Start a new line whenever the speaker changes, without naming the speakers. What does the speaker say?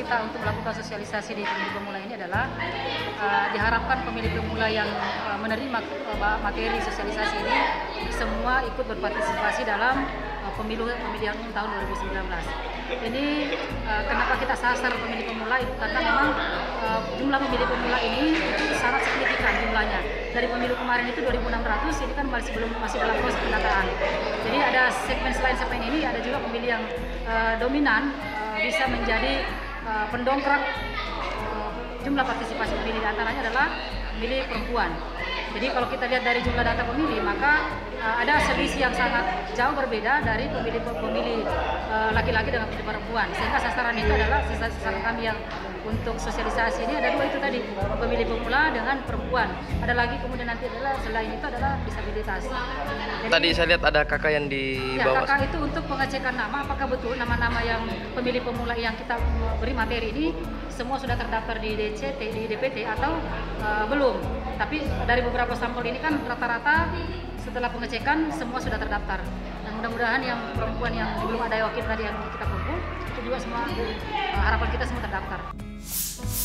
kita untuk melakukan sosialisasi di pemilih pemula ini adalah diharapkan pemilih pemula yang menerima materi sosialisasi ini semua ikut berpartisipasi dalam pemilihan umum tahun 2019. Ini kenapa kita sasar pemilih pemula itu karena memang jumlah pemilih pemula ini sangat signifikan jumlahnya. Dari pemilu kemarin itu 2.600, ini kan masih dalam proses pendataan. Jadi ada segmen selain segmen ini ada juga pemilih yang dominan bisa menjadi pendongkrak jumlah partisipasi pemilih, antaranya adalah pemilih perempuan. Jadi kalau kita lihat dari jumlah data pemilih, maka ada selisih yang sangat jauh berbeda dari pemilih laki-laki dengan pemilih perempuan. Sehingga sasaran itu adalah sasaran kami yang untuk sosialisasi ini ada dua itu tadi, pemilih pemula dengan perempuan. Ada lagi kemudian nanti adalah selain itu adalah disabilitas. Jadi,
tadi saya lihat ada kakak yang dibawa.
Ya, kakak itu untuk pengecekan nama, apakah betul nama-nama yang pemilih pemula yang kita beri materi ini semua sudah terdaftar di DCT, di DPT atau belum. Tapi dari beberapa sampel ini kan rata-rata setelah pengecekan semua sudah terdaftar. Dan mudah-mudahan yang perempuan yang belum ada wakil tadi yang kita kumpul itu juga semua harapan kita semua terdaftar.